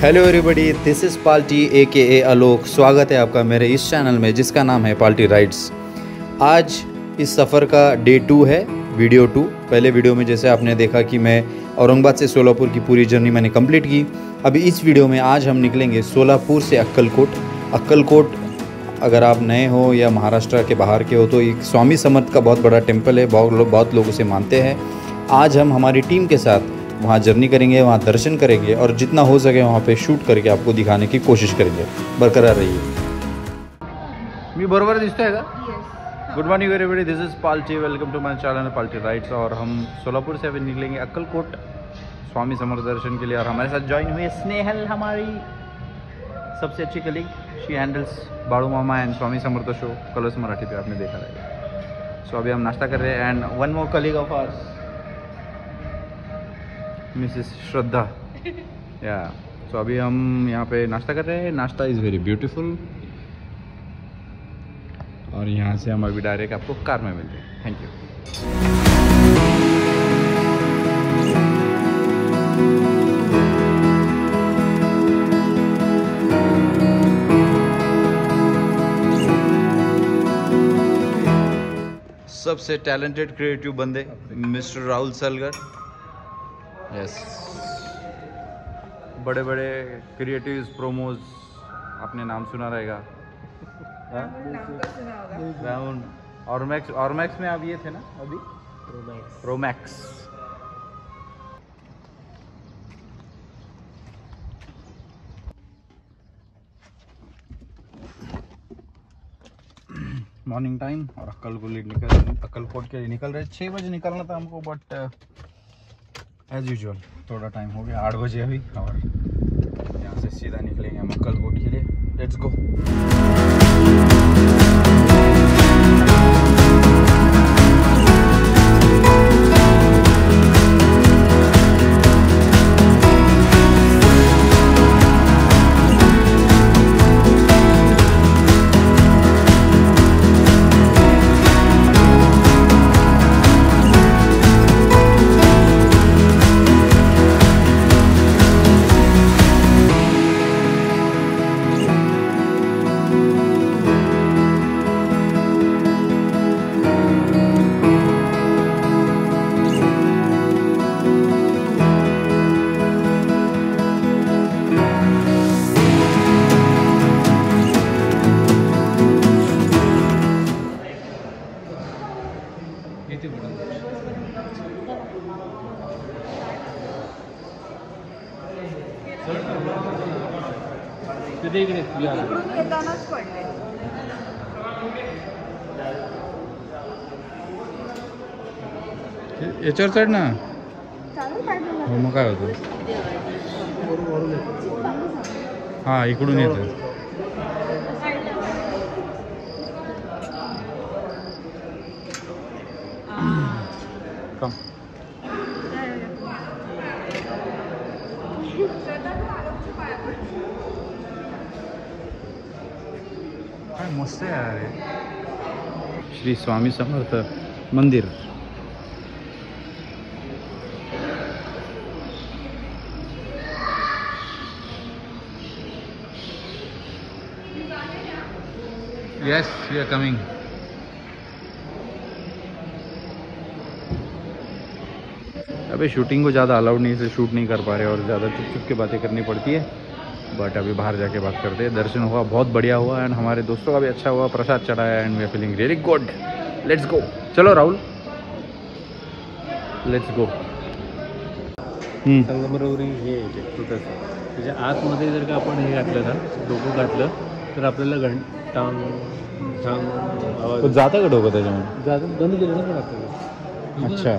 Hello everybody, this is Palti AKA Alok. स्वागत है आपका मेरे इस चैनल में जिसका नाम है पाल्टी राइड्स। आज इस सफ़र का डे 2 है, वीडियो 2। पहले वीडियो में जैसे आपने देखा कि मैं औरंगाबाद से सोलापुर की पूरी जर्नी मैंने कंप्लीट की। अभी इस वीडियो में आज हम निकलेंगे सोलापुर से अक्कलकोट। अक्कलकोट अगर आप नए हो या महाराष्ट्र के बाहर के हो तो एक स्वामी समर्थ का बहुत बड़ा टेम्पल है, बहुत लोग उसे मानते हैं। आज हम हमारी टीम के साथ वहाँ जर्नी करेंगे, वहाँ दर्शन करेंगे और जितना हो सके वहाँ पे शूट करके आपको दिखाने की कोशिश करेंगे। बरकरार रहिए। मी बरोबर दिसतोय का? Good morning everybody, this is Palti. Welcome to my channel Palti rides. और हम सोलापुर से अभी निकलेंगे अक्कलकोट स्वामी समर्थ दर्शन के लिए। और हमारे साथ ज्वाइन हुई स्नेहल, हमारी सबसे अच्छी colleague. She handles Badu Mama and Swami Samarth show Colors Marathi पे, आपने देखा रहेगा। सो अभी हम नाश्ता कर रहे हैं and one more colleague of ours missus Shraddha या। सो अभी हम यहाँ पे नाश्ता कर रहे हैं। नाश्ता इज़ वेरी ब्यूटीफुल। और यहाँ से हम अभी डायरेक्ट आपको कार में मिलते हैं। Thank you. सबसे टैलेंटेड क्रिएटिव बंदे मिस्टर राहुल सलगर। यस, बड़े बड़े क्रिएटिव प्रोमोज आपने नाम सुना रहेगा। और मैक्स में आप ये थे ना अभी? प्रोमैक्स। मॉर्निंग टाइम और अक्कलकोट के लिए निकल रहे। 6 बजे निकलना था हमको, बट एज यूजुअल थोड़ा टाइम हो गया, 8 बजे अभी। और यहाँ से सीधा निकलेंगे हम अक्कलकोट के लिए। Let's go. याच्यावर चढ ना. हो मग काय होतं. हां, इकडून येतं. कम. काय मस्त आहे यार. श्री स्वामी समर्थ मंदिर. Yes, we are coming. अबे शूटिंग को ज़्यादा अलाउड नहीं, से शूट नहीं कर पा रहे और ज़्यादा चुप चुप के बातें करनी पड़ती है। बट अभी बाहर जाके बात करते हैं। दर्शन हुआ, बहुत बढ़िया हुआ एंड हमारे दोस्तों का भी अच्छा हुआ। प्रसाद चढ़ाया and we are feeling really good. Let's go. चलो राहुल, लेट्स गो. संगमरवरी हे छोटंसं त्याच्या आतमध्ये जर का आपण हे घातलं ना, डोकं घातलं तर आपल्याला टांग आवाज जातं का डोकं त्याच्यामध्ये? जातं. बंद केलं ना पण आपल्याला. अच्छा.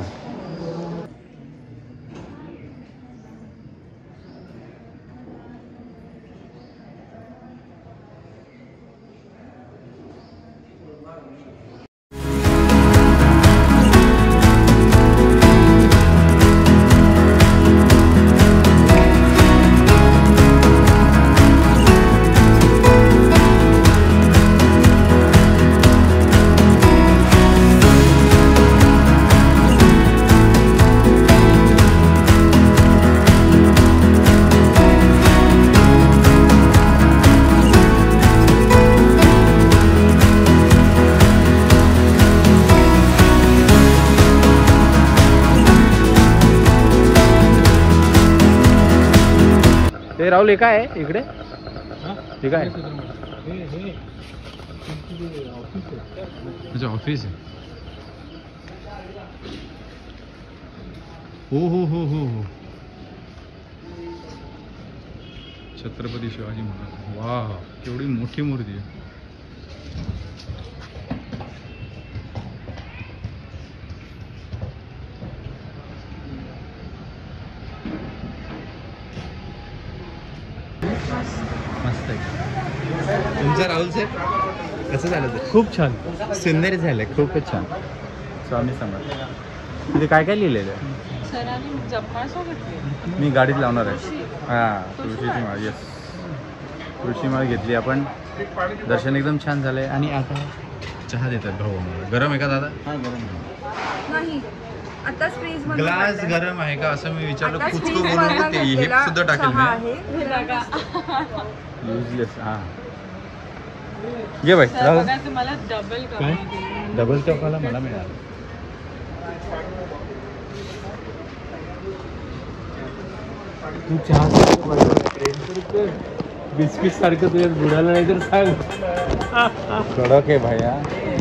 ते राहुल हे काय आहे इकडे? हे काय? अच्छा ऑफिस आहे. हो हो हो हो हो, छत्रपती शिवाजी महाराज. वा केवढी मोठी मूर्ती आहे. मस्त आहे. तुमचं राहुल साहेब कसं झालं? ते खूप छान. सुंदर झालं, खूपच छान. स्वामी समर्थ. तिथे काय काय लिहिलेलं आहे? मी गाडीत लावणार आहे. हां तुळशीची माळ. येस, तुळशी माळ घेतली आपण. दर्शन एकदम छान झालंय. आणि आता चहा देतात भाऊ आम्हाला. गरम आहे का दादा? हां गरम नाही, आताच फ्रीज मध्ये ग्लास गरम आहे का असं मी विचारलं. कुचकं बोलून ते हे सुद्धा टाकेल मी. युजलेस. हां घे बाई. तुम्हाला डबल काय डबल चौकाला मला मिळालं. तू चहा बिस्किट सारखं तुझ्या बुडाला नाही तर सांग. कडक आहे भैया.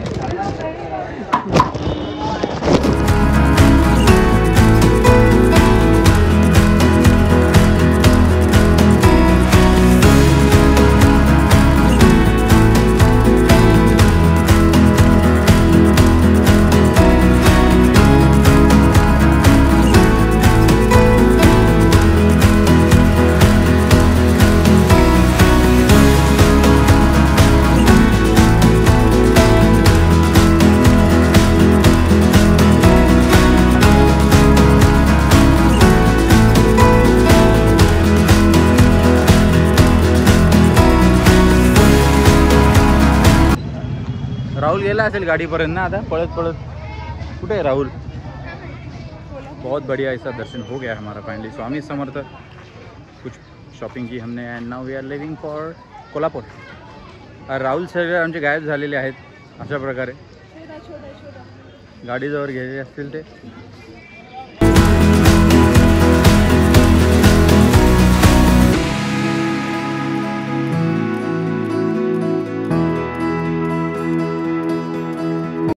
राहुल गेला असेल गाडीपर्यंत ना आता पळत पळत. कुठे है राहुल? बहुत बढ़िया ऐसा दर्शन हो गया हमारा फाइनली. स्वामी समर्थ. कुछ शॉपिंग की हमने and now we are leaving for Kolhapur. Rahul sir आमचे गायब झालेले आहेत अशा प्रकारे. गाडीजवळ गेलेले असतील ते.